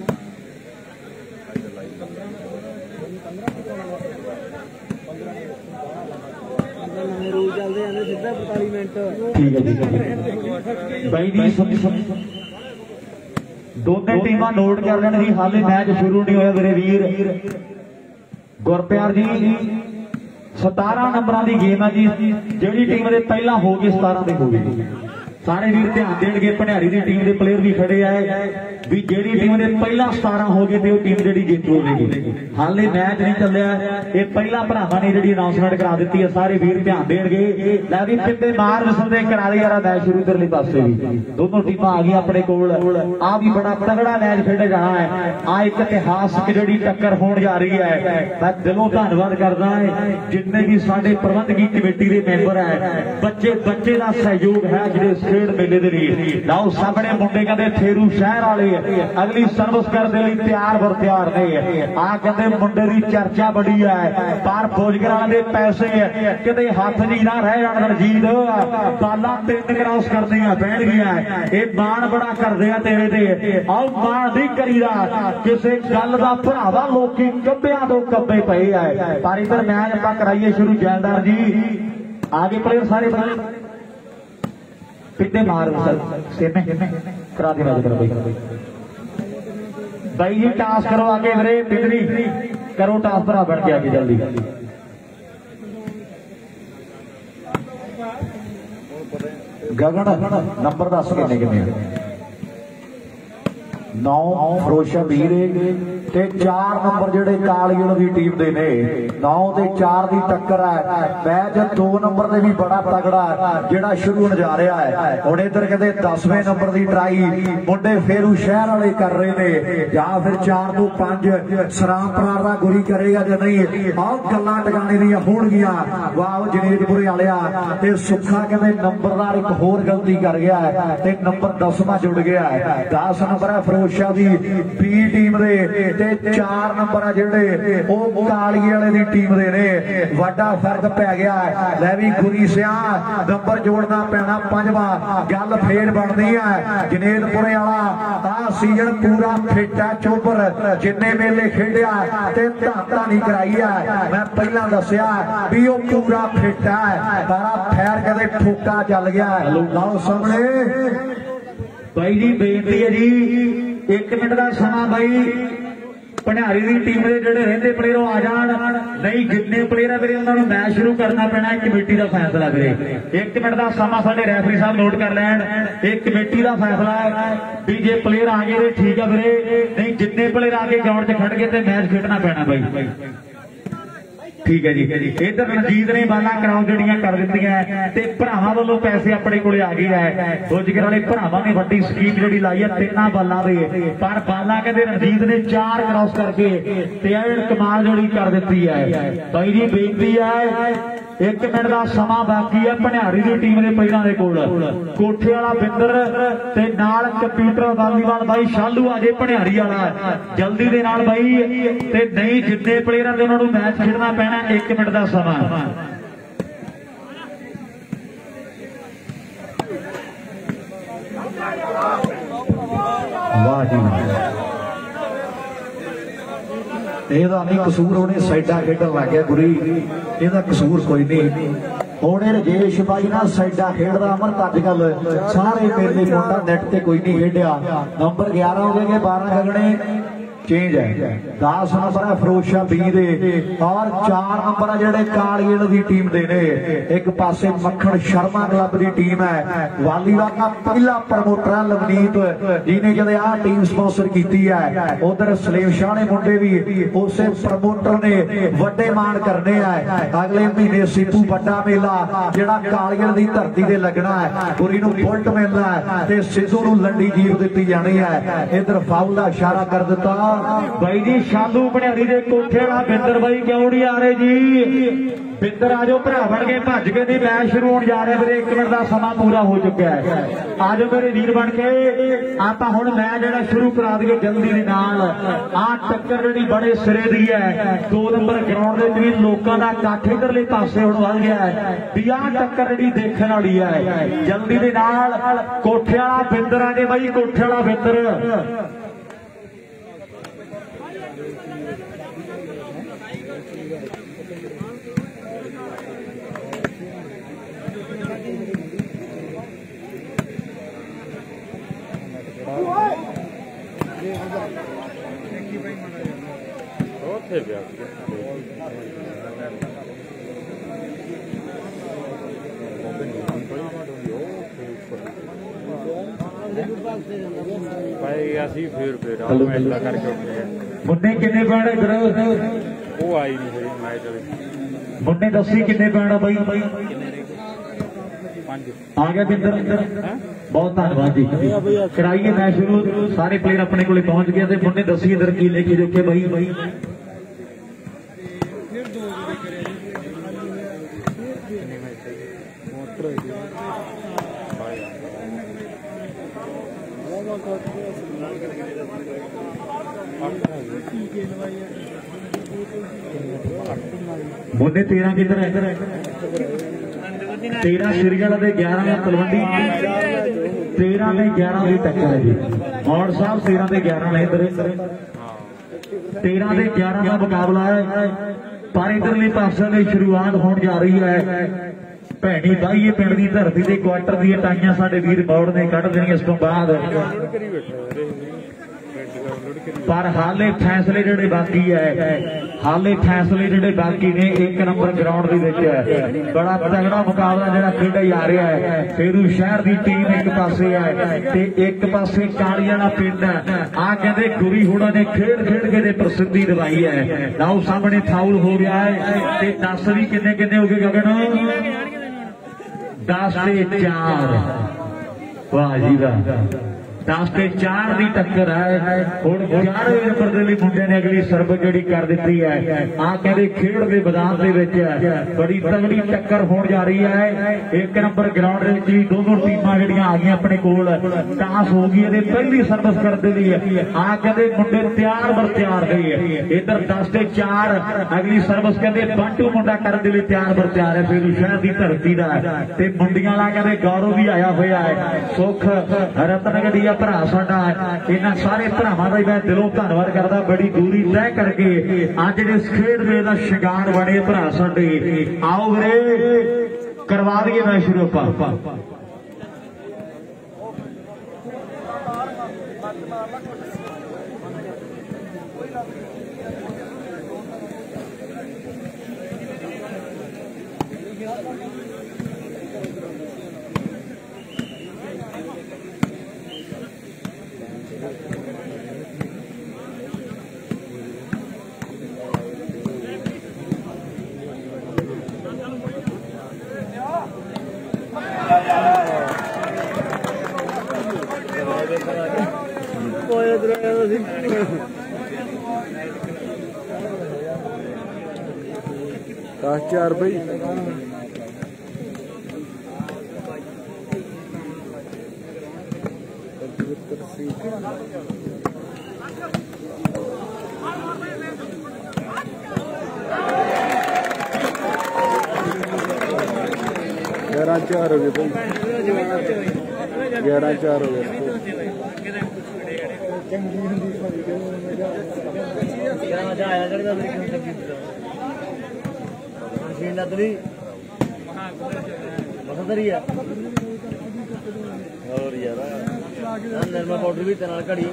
रूल चलते हैं सीधा पैंताली मिनट। ठीक है जी भाई जी दोनों टीमां नोट कर लेने की हाले मैच शुरू नहीं होया मेरे वीर। गुरप्यार जी सतारह नंबर की गेम है जी। जी टीम के पहला हो गई सतारह के हो गई सारे वीर ध्यान देंगे। भनियारी की टीम के प्लेयर भी खड़े है भी जेडी टीम के पहला सतारह हो गए तो टीम जी जीत होगी। हाले मैच नहीं चलिया ये पहला भरावां ने जी अनाउंसमेंट करा दी है। सारे वीर ध्यान देंगे भी पिंडे मार विसलते करा दी यार मैच शुरू करने पासे भी दोनों टीम आ गई अपने कोल। आ भी बड़ा तगड़ा मैच खेडे जाना है। आ एक इतिहासक जी टक्कर होने जा रही है। मैं दिलों धन्यवाद करदा है जितने भी साडे प्रबंधकी कमेटी के मैंबर है बच्चे बच्चे का सहयोग है जिहड़े खेड मेले दे लिए। लाओ सामने मुंडे कहते फेरू शहर वाले अगली सर्विस करने लिए तैयार बर तैयार नहीं। आ कहते मुंडे की चर्चा बड़ी है पर भोजगरां दे पैसे किते हाथ जी ना रह जाण। रणजीत बाला तीन क्रॉस करदियां बैठ गया ये मान बड़ा करदे आ तेरे ते। आओ मान नहीं करीदा किसी गल का भरावा लोकी कब्बियां तो कब्बे पे है पर इधर मैच आपां कराइए शुरू। जैलदार जी आगे प्लेयर सारे पिंडे मार सिर ने करा दी मैच करो भाई जी टास करो आगे मेरे पिंडरी करो टास भरा बढ़ के आगे जल्दी। गगन नंबर दस किन्ने किन्ने नौ फरोशा वीर ते चार नंबर जेडे कालीगढ़ की टीम दे ने नौ ते चार की टक्कर है। मैच दो नंबर से भी बड़ा तगड़ा जेड़ा शुरू होने जा रहा है। हुण इधर कहते दसवें नंबर की ट्राई मुंडे फेरू शहर वाले कर रहे ने या फिर चार तो पांच सराम परारा गुरी करेगा या नहीं। आओ गल्लां टकाने दी होणगियां। वाह जनेजपुरे वालिया ते सुखा कहते नंबरदार एक होर गलती कर गया है ते नंबर दसवां जुड़ गया है। दस नंबर है फरोशा दी बी टीम दे ते चार नंबर जेडे वो कालीए वाले दी टीम दे ने। वड्डा फर्क पै गया है। लै भी गुरी सियाह नंबर जोड़ना पैना पंजवां। गल फेर बनदी है जनेजपुरे वाला आ सीजन पूरा फिट है चोपर जिन्ने मेले खेडिया ते धाता नहीं कराई है। मैं पहला दसिया भी वो पूरा फिट है तारा फैर कदे ठोका चल गया है। लाओ सामने भाई जी बेनती है जी एक मिनट का समा भाई भनियारी की टीम के जोड़े रहिंदे प्लेयर आ जान नहीं जिन्ने प्लेयर है फिर उन्होंने मैच शुरू करना पैना कमेटी का फैसला करे। एक मिनट का समा साडे रेफरी साहब नोट कर लैन एक कमेटी का फैसला है भी जे प्लेयर आ गए ठीक है फिर नहीं जिन्ने प्लेयर आके ग्राउंड च खड़ गए तो मैच खेडना पैना भाई। ठीक है जी इधर रणजीत ने बाला क्रॉस जड़ियां कर दी भरावां वालों पैसे अपने को आ गए है। भोजगर वाले भरावां ने वड्डी स्कीम जी लाई है तिना बालों से पर बाला कहते रणजीत ने चार क्रॉस करके कमाल जोड़ी कर दी है। भाई जी बेनती है एक मिनट का समा बाकी है भनियारी की टीम के पैरों के कोल कोठे वाला बिंदर ते नाल कंप्यूटर वालीबाल भाई शालू अजे भनियारी वाला जल्दी दे नाल भाई ते नहीं जितने प्लेयर ने उन्होंने मैच खेलना पैना एक मिनट का समा वाह जी ਇਹਦਾ ਨਹੀਂ ਕਸੂਰ ਉਹਨੇ ਸਾਈਡਾਂ ਖੇਡਣ ਲੱਗ ਗਿਆ ਗੁਰੀ ਇਹਦਾ ਕਸੂਰ ਕੋਈ ਨਹੀਂ ਉਹਨੇ ਰਜੇਸ਼ ਬਾਈ ਨਾਲ ਸਾਈਡਾਂ ਖੇਡਦਾ ਅਮਰਤ ਅੱਜ ਕੱਲ ਸਾਰੇ ਮੇਲੇ ਮੁੰਡਾ ਨੈਟ ਤੇ ਕੋਈ ਨਹੀਂ ਖੇਡਿਆ ਨੰਬਰ ਗਿਆਰਾਂ ਹੋ ਗਏ ਬਾਰਾਂ ਗਗਣੇ चेंज है दस नंबर है फिरोज शाह बी दे और चार नंबर है जेडे कालीगढ़ की टीम दे ने एक पासे मक्खन शर्मा क्लब की टीम है वालीबाल का पहला प्रमोटर लवनीत जिन्हें जदे आ टीम स्पॉन्सर की है उधर सलेम शाह ने मुंडे भी उस प्रमोटर ने वड्डे मान करने है अगले महीने सीपू बड़ा मेला जेड़ा कालीगढ़ की धरती से लगना है पूरी बुलट मिलना है ते सिद्धू नूं लंडी जीत दी जानी है इधर फाउल का इशारा कर दिता भाई जी शालू भनियारी दे कोठे वाला बिंदर भाई क्यों नहीं आ रहे जी बिंदर आजो भरा बन के भज के नहीं मैच शुरू होने जा रहे मेरे एक मिनट का समा पूरा हो चुका है आजो मेरे वीर बन के आप हुण मैच जेड़ा शुरू करा दिए जल्दी दे नाल आ टक्कर जी बड़े सिरे दी है दो नंबर ग्राउंड के भी लोगों का कट इधरले पासे हुण वध गया है भी आ टक्कर जी देखने वाली है जल्दी दे नाल कोठे वाला बिंदर आ जे भाई कोठे वाला बिंदर मुन्ने किन्ने पैण इधर वो आई नहीं मैच मुन्ने दसी किन्ने पैण भाई आ गया बिंदर बहुत धन्यवाद जी कराइए मैच शुरू सारे प्लेयर अपने को पहुंच गए थे मुन्ने दसी इधर की लेके जो के भाई भाई मुन्ने तेरह किधर है तेरह श्रीगढ़ के ग्यारह तलवंडी तेरह ने ग्यारह की टक्कर है जी और साहब तेरह के ग्यारह ने इधर तेरह के ग्यारह का मुकाबला है पर इधरली पासे की शुरुआत होने जा रही है भैनी बाईए पिंड की धरती के क्वार्टर दी टाइयां साडे वीर बौड़ ने कढ़ देनी इस तो बाद पर हाले फैसले जेडे बाकी है हाले फैसले जेडे बाकी ने एक नंबर ग्राउंड दे विच है बड़ा तगड़ा मुकाबला जेड़ा खेडा जा रहा है फेरू शहर की टीम एक पासे है ते एक पासे कालियां पिंड है आ कहते गुरी हुड़ा ने खेड खेड के प्रसिद्धि दवाई है लाओ सामने फाउल हो गया है ते दस भी किन्ने किन्ने हो गए गगन दस ते चार वाह जी वाह दस ते चार की टक्कर है हुण ग्यारहवें नंबर के लिए मुंडे ने अगली सर्व जी कर दी है आ कहते खेड के मैदान बड़ी तगड़ी टक्कर होने जा रही है एक नंबर ग्राउंड दोनों टीमां जड़ियां आ गई अपने कोल टास हो गई पहली सर्विस कर दी है आ कहते मुंडे तैयार बर तैयार गई है इधर दस ते चार अगली सर्विस कहते बंटू मुंडा कर दे तैयार बर तैयार है फिर शहर की धरती का मुंडियां वाला कहते गौरव भी आया हुआ है सुख रतनगढ़ी भरा साडा इन्हां सारे भरावां दा मैं दिलों धन्नवाद करदा बड़ी दूरी तय करके अज इस खेड दे दा शिकार बने भरा साडे आओ वीरे करवा दिए मैं शुरू पा Yeah. दस चार भाई ग्यारह चार हो गए भाई ग्यारह चार हो गए और यार निर्मा पाउडर भी तेरे घड़ी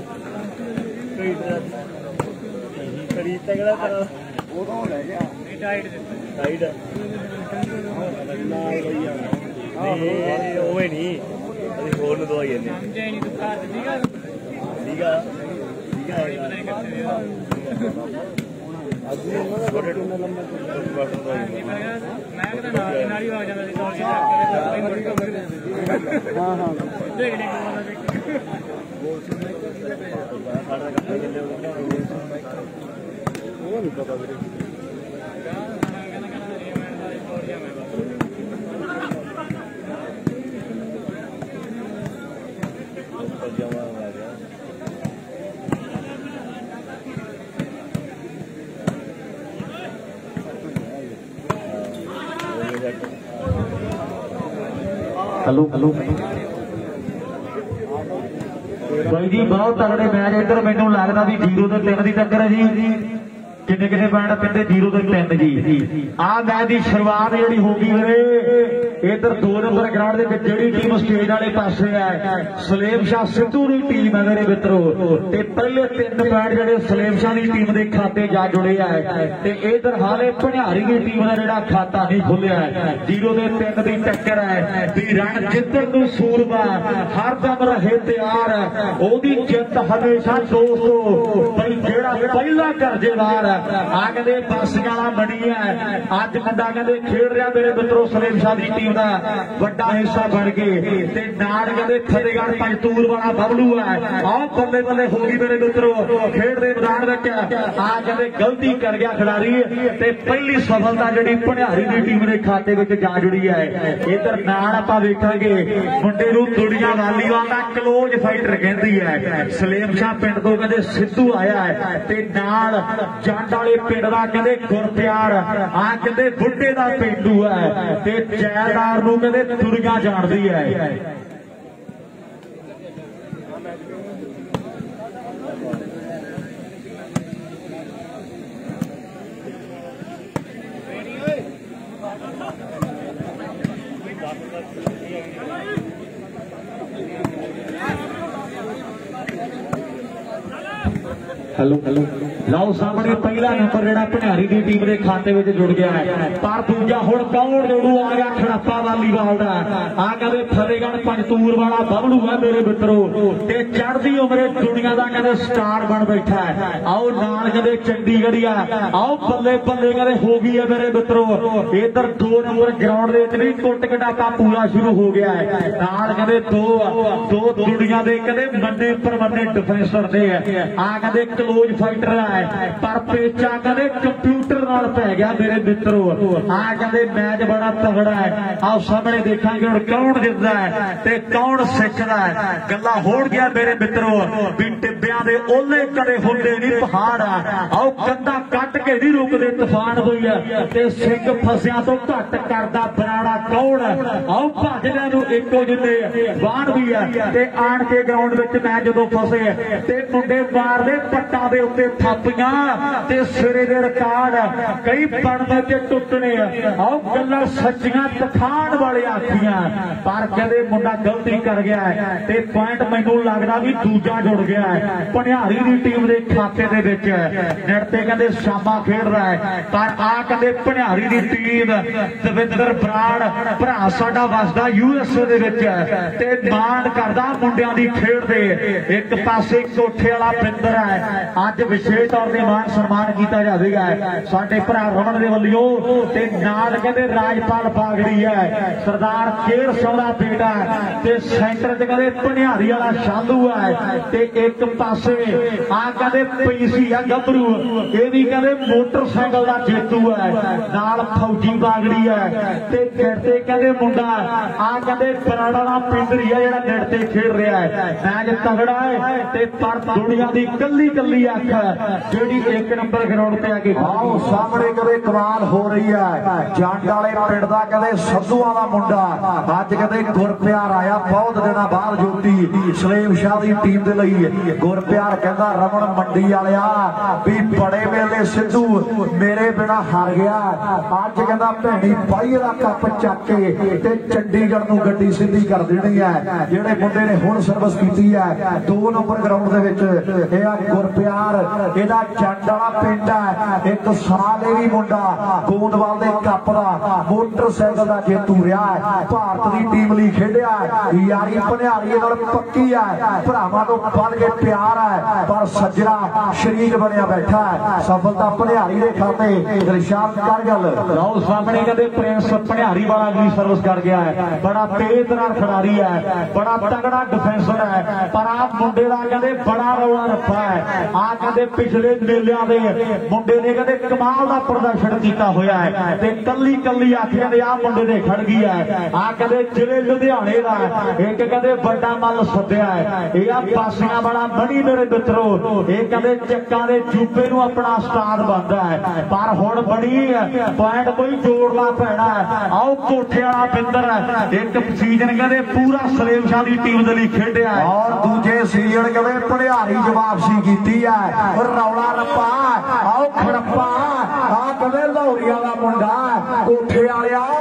घड़ी तगड़ा तेरा टाइट टाइट ओवे नहीं ਅਸੀਂ ਹੋਰ ਨੂੰ ਦਵਾਈ ਜਾਂਦੇ ਸਮਝੇ ਨਹੀਂ ਤੂੰ ਘਰ ਸੀਗਾ ਸੀਗਾ ਸੀਗਾ ਅੱਜ ਵੀ ਉਹਨਾਂ ਦਾ ਬੜੇ ਟੂਨੇ ਲੰਮੇ ਬਸ ਦਵਾਈ ਮੈਂ ਕਹਿੰਦਾ ਨਾਲ ਨਾਲ ਹੀ ਆ ਜਾਂਦਾ ਸੀ ਦੌੜ ਕੇ ਹਾਂ ਹਾਂ ਦੇਖ ਲੈ ਸਾਡਾ ਕੰਮ ਚੱਲੇ ਉਹ ਨਹੀਂ ਪਤਾ ਵੀਰੇ हेलो हेलो भाई जी बहुत तगड़े मैच इधर मैनू लगता भी जीरो तो तीन की टक्कर है जी किन्ने किन्ने पॉइंट कहते जीरो तो तीन जी आ मैच की शुरुआत जी होगी मेरे इधर दो नंबर ग्राउंड के जी टीम स्टेज वाले पासे है सलेम शाह सिद्धू की टीम है मेरे मित्रों ते पहले तीन पॉइंट जो सलेम शाह की टीम के खाते जा जुड़े है ते इधर हाले भंडारी की टीम का जो खाता नहीं खुलिया है जीरो के तीन की टक्कर है भी रन जितन को सूरबा हर दम रहे तैयार ओदी जित हमेशा दोस्तों भाई जेड़ा पहला कर्जेदार आ कहते बस गाला बनी है अज मुंडा कहते खेड रहा मेरे मित्रों सलेम शाह की टीम का बड़ा हिस्सा बन गए ते नाल कहते फतेहगढ़ पंजतूर वाला बबलू है आओ बल्ले बल्ले हो गई मेरे मित्रों खेड के मैदान में आ कहते गलती कर गया खिलाड़ी ते पहली सफलता जी भंडारी की टीम के खाते में जा जुड़ी है इधर नाल आप वेखांगे मुंडे नूं दुनिया वालीवाल का क्लोज फाइटर कहती है सलेम शाह पिंड तो कहते सिद्धू आया है ते नाल जंड वाले पिंड का कहते गुरप्यार आ कहते बुढ़े का पेंडू है ते जैलदार नूं कहते दुनिया जानती है हेलो हेलो लाओ सामने पहला नंबर जो भंडारी की टीम के खाते में जुड़ गया है पर दूजा हुण कौन जोड़ू आ गया खड़प्पा वालीवाल का आ कहते फतेहगढ़ पंजतूर वाला बबलू है मेरे मित्रों ते चढ़ती उम्र दुनिया का कहते स्टार बन बैठा है आओ नाल कहते चंडीगढ़िया आओ बल्ले बल्ले कहते हो गई है मेरे मित्रों इधर दो नंबर ग्राउंड के कुट कटापा पूरा शुरू हो गया है नाल कहते दो दो दुनिया के कहते मन्ने परमन्ने डिफेंसर ने आ कहते क्लोज फाइटर है पर पेचा कहते कंप्यूटर नाल पै गया मेरे मित्रों आ कहते मैच बड़ा तगड़ा है आओ सामने देखा कौन जितदा है ते कौन सिखदा है गल्ला हो गया मेरे मित्रों भी टिब्बियां दे ओले कदे हुंदे नहीं पहाड़ आओ कंधा कट के नहीं रुकदे तूफान होई है ते सिंह फसिया तो घट करदा बनाड़ा कौन आओ भजदे नूं इक्को जिन्ने बाण भी है ते आण के ग्राउंड विच मैच जदों फसे ते मुंडे मारदे पट्टां दे उत्ते थापियां ते सिरे दे रिकार्ड कई बनदे ते टुटने आओ गल्लां सच्चियां तखाण वाले आखियां पर कहते मुंडा गलती कर गया है ते पॉइंट मैनू लगदा भी दूजा जुड़ गया है भंडारी की टीम के खाते दे विच नेट ते कहते शामा खेड रहा है पर आ कहते भंडारी की टीम दविंदर बराड़ भरा साडा वसदा यूएसए दे विच ते माण करदा मुंडियां दी खेड दे एक पासे कोठे वाला पिंदर है अज विशेष तौर पर मान सम्मान किया जाएगा साडे भरा रमन दे वल्लों ते नाल कहते राजपाल बागड़ी है सरदार केर सिंह दा बेटा ते सेंटर च कहते भनिहारी वाला शालू है ते एक पासे आ कहते पीसी है गभरू ये भी कहते मोटरसाइकिल का जेतू है नाल फौजी बागड़ी है ते गिरते कहते मुंडा आ कहते बराड़ा पिंडरी है जेड़ा गिरते खेड रहा है मैच तगड़ा है ते पर दुनिया की कली कली अख जेडी एक नंबर ग्राउंड पे आके आओ सामने कदे कमाल हो रही है जंड वाले पिंड दा कदे सद्धूआं दा मुंडा अज कदे गुरप्यार आया बहुत दिनों बाद जोटी सलेम शाह दी टीम दे लई गुरप्यार कहंदा रमन मंडी वालिया भी बड़े वेले सिद्धू मेरे बिना हार गया अज कहंदा भैणी पाई दा कप चक के ते चंडीगढ़ नूं गड्डी सीधी कर देनी है जेड़े मुंडे ने हुण सर्विस कीती है दो नंबर ग्राउंड दे विच इह गुरप्यार इहदा जंड वाला पिंड है एक साल भी मुंडा गोंदवाल दे कप दा मोटरसाइकिल दा जेतू रहा है भारत दी टीम लई खेडिया यारी भनिहारी नाल पक्की है भरावां तो बढ़ के प्यार है पर सज्जरा शरीक बनया बैठा है सफलता भनिहारी दे खाते रिशाद कर गल लाओ सामने कहते प्रिंस भनिहारी वाला अगली सर्विस कर गया है बड़ा तेज नाल खिडारी है बड़ा तगड़ा डिफेंसर है पर आप मुंडे दा कहते बड़ा रौला रखा है आ कहते पिछले मेलियां दे मुंडे ने कहते कमाल दा प्रदर्शन किया होया है ते कली कली आखियां दे आ मुंडे दे खड़ गई है आ कहते जिले लुधियाने दा एक कहते बड़ा मल सद्या है ये आ पासियां बड़ा मनी मेरे मित्रों ये कहते चक्का दे जूबे नूं अपना उस्ताद बनदा है पर हुण बड़ी पॉइंट कोई जोड़ना पैना है आओ कोठे वाला पिंदर एक सीजन कहते पूरा सलेम शाह दी टीम दे लई खेडिया है और दूजे सीजन कहते भनिहारी च वापसी कीती है रौला रप्पा आओ खड़प्पा आ कहते लाहौरिया दा मुंडा कोठे वालिया